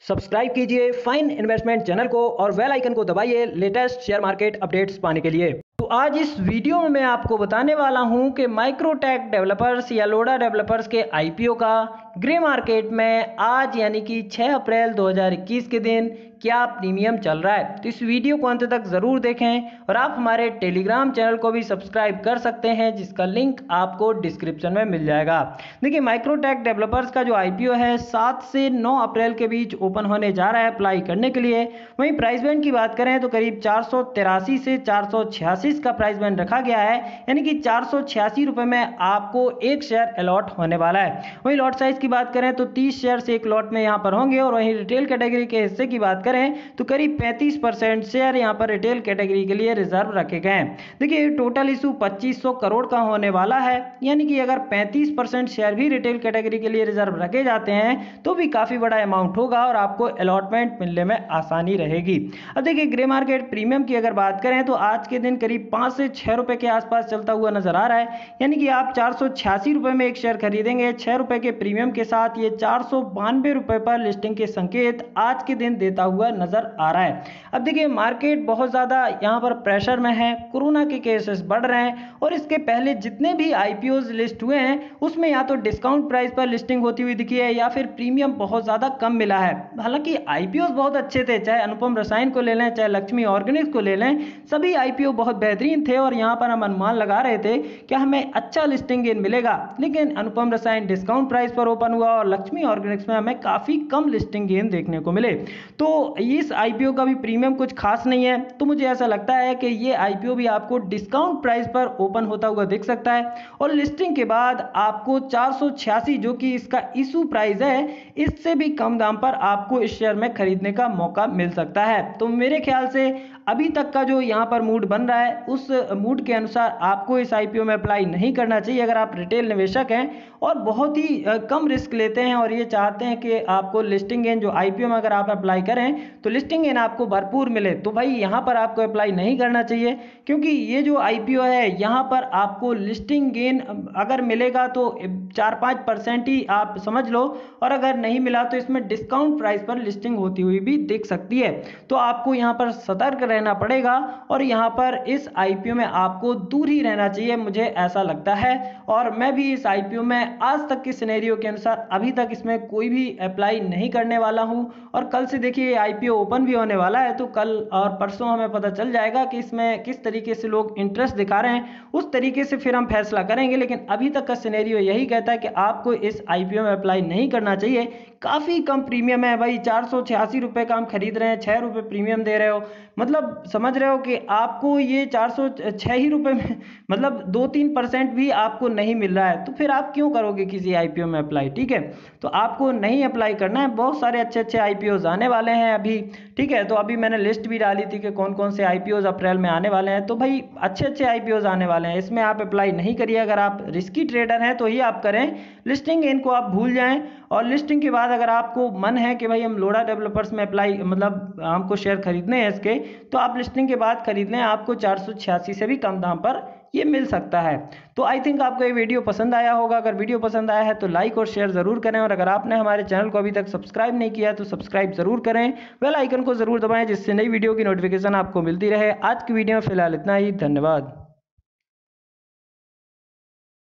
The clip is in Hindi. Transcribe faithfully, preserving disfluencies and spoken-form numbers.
सब्सक्राइब कीजिए फाइन इन्वेस्टमेंट चैनल को और बेल आइकन को दबाइए लेटेस्ट शेयर मार्केट अपडेट्स पाने के लिए। तो आज इस वीडियो में मैं आपको बताने वाला हूं कि माइक्रोटेक डेवलपर्स या लोडा डेवलपर्स के आईपीओ का ग्रे मार्केट में आज यानी कि छह अप्रैल दो हज़ार इक्कीस के दिन क्या प्रीमियम चल रहा है। तो इस वीडियो को अंत तक ज़रूर देखें और आप हमारे टेलीग्राम चैनल को भी सब्सक्राइब कर सकते हैं जिसका लिंक आपको डिस्क्रिप्शन में मिल जाएगा। देखिए माइक्रोटेक डेवलपर्स का जो आईपीओ है सात से नौ अप्रैल के बीच ओपन होने जा रहा है अप्लाई करने के लिए। वहीं प्राइस बैंड की बात करें तो करीब चार सौ तिरासी से चार सौ छियासी का प्राइस बैंड रखा गया है, यानी कि चार सौ छियासी रुपए में आपको एक शेयर अलॉट होने वाला है। वहीं लॉट साइज की बात करें तो तीस शेयर से एक लॉट में यहां पर होंगे और वहीं रिटेल कैटेगरी के हिस्से की बात करें तो करीब पैंतीस परसेंट शेयर यहां पर रिटेल कैटेगरी के लिए रिजर्व रखे गए हैं। देखिए टोटल इशू पच्चीस सौ करोड़ का होने वाला है, यानी कि अगर पैंतीस परसेंट शेयर भी रिटेल कैटेगरी के लिए रिजर्व रखे जाते हैं तो भी काफी बड़ा अमाउंट होगा और आपको अलॉटमेंट मिलने में आसानी रहेगी। अब देखिए ग्रे मार्केट प्रीमियम की अगर बात करें तो आज के दिन करीब पांच से छह रुपए के आसपास चलता हुआ नजर आ रहा है, यानी कि आप चार सौ छियासी रुपए में एक शेयर खरीदेंगे छह रुपए के प्रीमियम के साथ। ये चार सौ बानवे रुपए पर लिस्टिंग के संकेत आज के दिन देता हुआ नजर आ रहा है। अब देखिए मार्केट बहुत ज्यादा यहां पर प्रेशर में है, कोरोना के केसेस बढ़ रहे हैं और इसके पहले जितने भी आईपीओ लिस्ट हुए हैं उसमें या तो डिस्काउंट प्राइस पर लिस्टिंग होती हुई दिखी है या फिर प्रीमियम बहुत ज्यादा कम मिला है। हालांकि आईपीओ बहुत अच्छे थे, चाहे अनुपम रसायन को ले लें चाहे लक्ष्मी ऑर्गेनिक्स को ले लें, सभी आईपीओ बहुत बेहतरीन थे और यहां पर हम अनुमान लगा रहे थे कि हमें अच्छा लिस्टिंग गेन मिलेगा। लेकिन अनुपम रसायन डिस्काउंट प्राइस पर ओपन हुआ और लक्ष्मी ऑर्गेनिक्स में हमें काफी कम लिस्टिंग गेन देखने को मिले। तो इस आईपीओ का भी प्रीमियम कुछ खास नहीं है, तो मुझे ऐसा लगता है कि ये आईपीओ भी आपको डिस्काउंट प्राइस पर ओपन होता हुआ दिख सकता है और लिस्टिंग के बाद आपको चार सौ छियासी जो कि इसका इशू प्राइस है इससे भी कम दाम पर आपको इस शेयर में खरीदने का मौका मिल सकता है। तो मेरे ख्याल से अभी तक का जो यहाँ पर मूड बन रहा है उस मूड के अनुसार आपको इस आईपीओ में अप्लाई नहीं करना चाहिए। अगर आप रिटेल निवेशक हैं और बहुत ही कम रिस्क लेते हैं और ये चाहते हैं कि आपको लिस्टिंग गेन जो आईपीओ में अगर आप अप्लाई करें तो लिस्टिंग गेन आपको भरपूर मिले, तो भाई यहाँ पर आपको अप्लाई नहीं करना चाहिए, क्योंकि ये जो आईपीओ है यहाँ पर आपको लिस्टिंग गेन अगर मिलेगा तो चार पाँच परसेंट ही आप समझ लो, और अगर नहीं मिला तो इसमें डिस्काउंट प्राइस पर लिस्टिंग होती हुई भी दिख सकती है। तो आपको यहाँ पर सतर्क रहना पड़ेगा और यहाँ पर इस आईपीओ में आपको दूर ही रहना चाहिए, मुझे ऐसा लगता है। और मैं भी इस आईपीओ में आज तक के सिनेरियो के अनुसार अभी तक इसमें कोई भी अप्लाई नहीं करने वाला हूं और कल से देखिए आईपीओ ओपन भी होने वाला है, तो कल और परसों हमें पता चल जाएगा कि इसमें किस तरीके से लोग इंटरेस्ट दिखा रहे हैं, उस तरीके से फिर हम फैसला करेंगे। लेकिन अभी तक का सिनेरियो यही कहता है कि आपको इस आईपीओ में अप्लाई नहीं करना चाहिए। काफी कम प्रीमियम है भाई, चार सौ छियासी रुपए का हम खरीद रहे हैं, छह रुपए प्रीमियम दे रहे हो, मतलब समझ रहे हो कि आपको ये चार सौ छह ही रुपए में मतलब दो तीन परसेंट भी आपको नहीं मिल रहा है, तो फिर आप क्यों करोगे किसी आईपीओ में अप्लाई। ठीक है, तो आपको नहीं अप्लाई करना है। बहुत सारे अच्छे अच्छे आईपीओ आने वाले हैं अभी, ठीक है, तो अभी मैंने लिस्ट भी डाली थी कि कौन कौन से आईपीओ अप्रैल में आने वाले हैं, तो भाई अच्छे अच्छे आईपीओ आने वाले हैं, इसमें आप अप्लाई नहीं करिए। अगर आप रिस्की ट्रेडर हैं तो ही आप करें, लिस्टिंग इनको आप भूल जाएं। और लिस्टिंग के बाद अगर आपको मन है कि भाई हम लोडा डेवलपर्स में अप्लाई मतलब हमको शेयर खरीदने हैं इसके, तो आप लिस्टिंग के बाद खरीद लें, आपको चार सौ छियासी से भी कम दाम पर ये मिल सकता है। तो आई थिंक आपको ये वीडियो पसंद आया होगा। अगर वीडियो पसंद आया है तो लाइक और शेयर जरूर करें और अगर आपने हमारे चैनल को अभी तक सब्सक्राइब नहीं किया तो सब्सक्राइब जरूर करें, बेल आइकन को जरूर दबाएं जिससे नई वीडियो की नोटिफिकेशन आपको मिलती रहे। आज की वीडियो में फिलहाल इतना ही, धन्यवाद।